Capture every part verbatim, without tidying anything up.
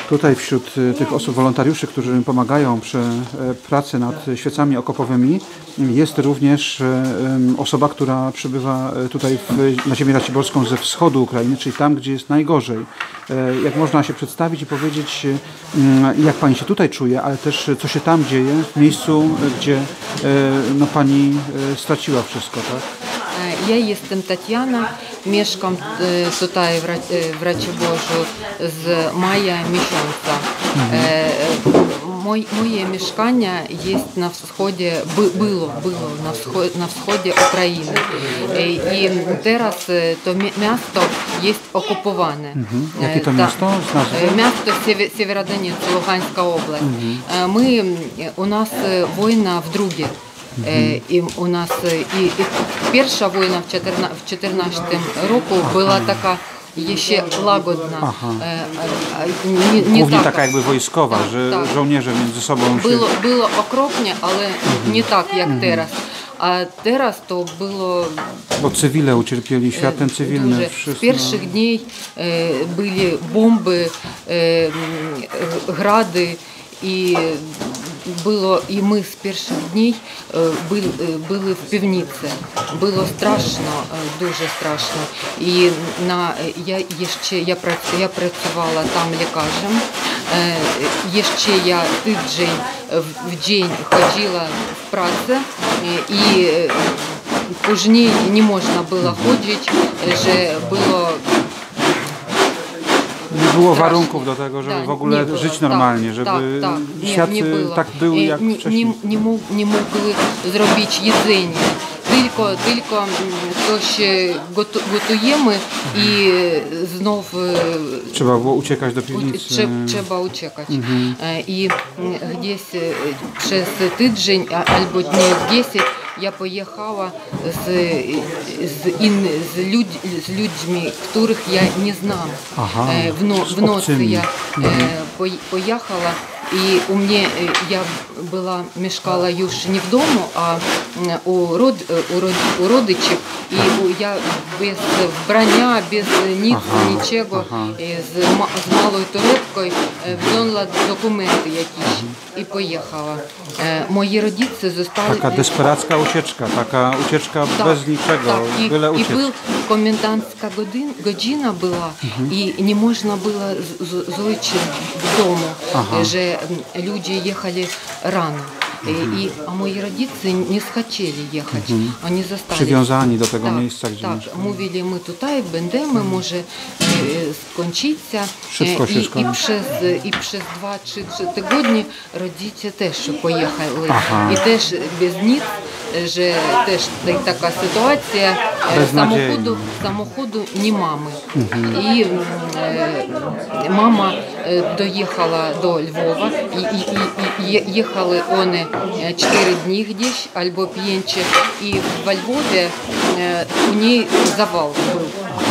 Tutaj wśród tych osób, wolontariuszy, którzy pomagają przy pracy nad świecami okopowymi, jest również osoba, która przybywa tutaj w, na ziemię raciborską ze wschodu Ukrainy, czyli tam, gdzie jest najgorzej. Jak można się przedstawić i powiedzieć, jak Pani się tutaj czuje, ale też co się tam dzieje, w miejscu, gdzie no, Pani straciła wszystko, tak? Ja jestem Tatiana, mieszkam tutaj w Raciborzu z maja miesiąca. Mhm. Moje mieszkanie jest na wschodzie, było, było na wschodzie, na wschodzie Ukrainy. I teraz to miasto jest okupowane. Mhm. Jakie to miasto? Miasto Северодонецк, Луганська область. Mhm. My, u nas wojna w drugie. Mhm. I u nas i, i pierwsza wojna w czternastym roku była taka jeszcze łagodna. Aha. Nie, nie Głównie taka, taka jakby wojskowa, tak, że tak. Żołnierze między sobą się... Było, było okropnie, ale mhm. nie tak jak mhm. teraz. A teraz to było... Bo cywile ucierpieli, świat ten cywilny. Z pierwszych dni byli bomby, grady i było, i my z pierwszych dni byli, byli w piwnicy. Było straszno, дуже straszно. І на, я, ще, я, я працювала там лікарем. Ще я тиждень в день ходила в працю. І później nie można było chodzić, że było... Nie było warunków do tego, żeby tak, w ogóle było, żyć normalnie, tak, żeby tak, tak, świat nie, nie tak był jak nie, wcześniej. Nie, nie, mógł, nie mogli zrobić jedzenia. Tylko, tylko coś gotujemy i znów... Trzeba było uciekać do piwnicy. Trzeba, trzeba uciekać. Mhm. I gdzieś przez tydzień albo dni dziesięć ja pojechała z, z, in, z, ludź, z ludźmi, których ja nie znam. Aha, w, no, w nocy ja mhm. pojechała. I u mnie я була, мешкала już nie w domu, a u, rod, u, rod, u родичів. I я без вбрання, без nic, aha, niczego, aha. Z, z małą torebką wzięła dokumenty jakieś i pojechała. Moi rodzice zostali... Taka desperacka ucieczka, taka ucieczka tak, bez niczego, tak. byle uciec. I był komendancka godzina była mhm. i nie można było zejść w domu, aha. że ludzie jechali rano. Mhm. I, a moi rodzice nie chcieli jechać, mhm. oni zostali. Przywiązani do tego tak, miejsca, gdzie tak. mieszkają. Mówili, my tutaj będziemy, może skończyться. Szybko się I, skończy. I przez, i przez dwa trzy tygodnie rodzice też pojechali. Aha. I też bez nic, że też taka sytuacja, samochodu, samochodu nie mamy. Mhm. I e, mama dojechała do Lwowa i, i, i, i jechali one cztery dni gdzieś, albo pięć, i w Lwowie у niej завал był.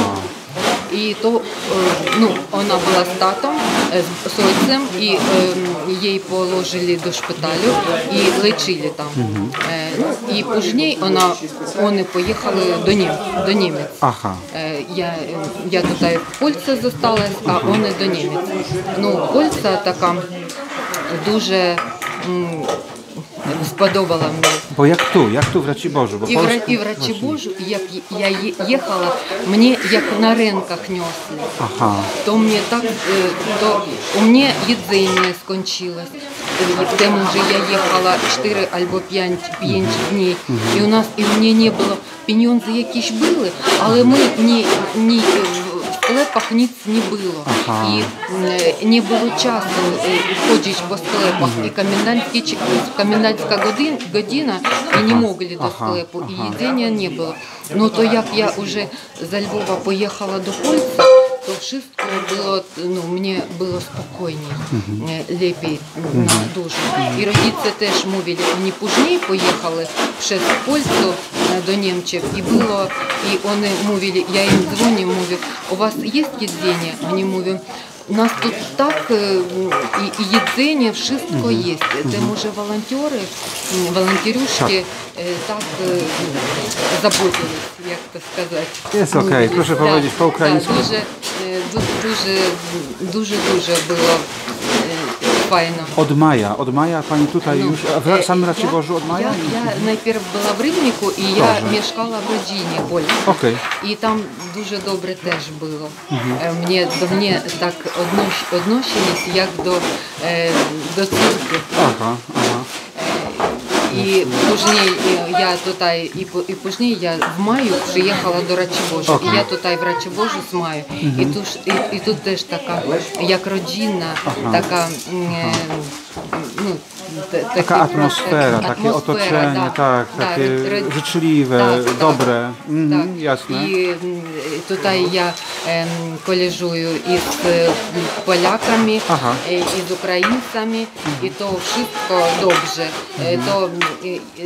I to, no, ona była z tatą, z ojcem, i jej położyli do szpitalu i leczyli tam. Mhm. I później ona, oni pojechali do, Niem, do Niemiec. Aha. Ja, ja tutaj w Польщі zostałась, a oni do Niemiec. No, Польща taka дуже сподобала mnie. Bo jak tu, jak tu w Raciborzu? Bo I, Polsku... w, I w Raciborzu, jak ja jechała, mnie jak na rękach niosli. Aha. To mnie tak, to u mnie jedzenie skończyłось. Temu, że ja jechała cztery albo pięć dni. I u nas, i u mnie nie było, pieniądze jakieś były, ale my nie, nie w sklepach nic nie było. Aha. I nie było czasu chodzić po sklepach. I komendantська godzina, i nie mogli do sklepu, i jedzenia nie było. No to jak ja już z Lwowa pojechała do Polski, to wszystko było, no, mnie było spokojniej, lepiej na duszę. I rodzice też mówili, oni później pojechali przez Polskę do Niemczech, i było, i oni mówili, я им dzwonię, mówię, у вас есть jedzenie? Oni mówią, у нас тут так, и, и jedzenie, wszystko mm-hmm. jest. Тому że волонтеры, волонтерюшки tak заботились, jak to сказать. Jest okej, okay. Proszę да, powiedzieć po ukraińsku. Да, дуже, дуже, дуже, дуже było fajno. Od maja, od maja pani tutaj już, a w Е, samym Raciborzu od maja? Я, я найперше була в Рибнику, і я мешкала в родині польській. Окей. І там дуже добре теж було. Е, Мені, до мене так однош- одношились, як до, е, до церкви. Aha, aha. І później я tutaj, і, по- і później я в маю приїхала до Рачебожу. Окей. І я тут і в Рачебожу з маю. І, тут, ж- і, і тут теж така, як родина, така, м, е, ну, т- такі Taka atmosfera, просто- takie атмосфера, otoczenie, tak, да, takie ро- ро- życzliwe, так, так, dobre. Mhm, так. jasne. І м, тут я ем, колежую із е, поляками, Ага. е, із українцями, і то wszystko добре. Е, То е, е,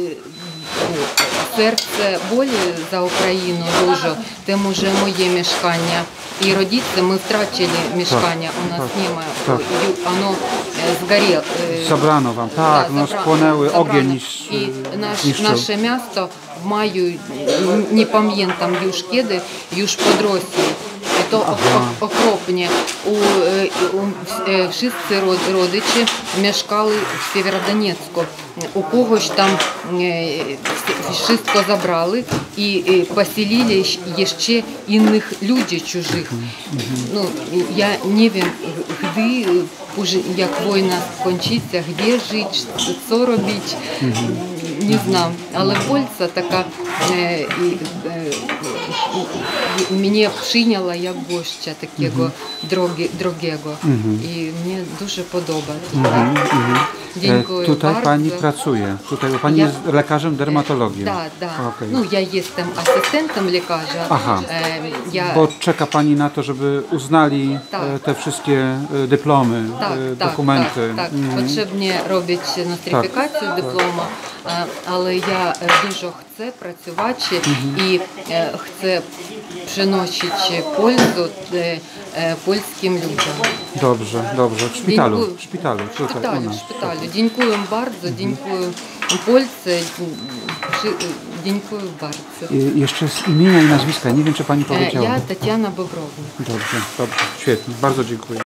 серце болі за Україну дуже, тому що моє мешкання. І родиться, ми втратили мешкання, у нас немає, так. І воно е, згоріло. е, Zabrano wam, tak, no забра- spłonęły, забрано. ogień niż, І наш, zniszczył. наше місто в маю, не пам'ятам, юж кеди, юж под Росією. То ага. окропні. У, е, у, е, всі род- родичі мешкали в Сєвєродонецьку. У когось там е, wszystko забрали і е, поселили ще інших людей чужих. Ну, я не знаю, де, уже як війна скончиться, де жити, що робити, не знаю. Але Польща така е, і, е, мене прийняла як гостя такого drogi, drogiego. I mnie дуже подобається. E, Dziękuję Tutaj bardzo. pani pracuje, tutaj, bo pani Ja- jest lekarzem dermatologii. Да, да. Okej. Ну, я jestem asystentem lekarza. Aha. E, ja, Bo czeka pani na to, żeby uznali Tak. e, te wszystkie e, dyplomy, так, e, так, dokumenty. так, так. Mhm. Потрібно робити нострифікацію диплома, е, але я е, дуже хочу працювати і е, хочу приносити пользу е, е, польським людям. Dobrze, dobrze. W szpitalu, Dziękuję. w szpitalu, В tutaj u шпиталі, в nas. шпиталі. Дякую bardzo, дякую Польщі, дякую bardzo. I jeszcze z imienia i nazwiska, nie wiem czy pani Е, powiedziała. Я Тетяна Бобровна. Dobrze, dobrze, świetnie, bardzo dziękuję.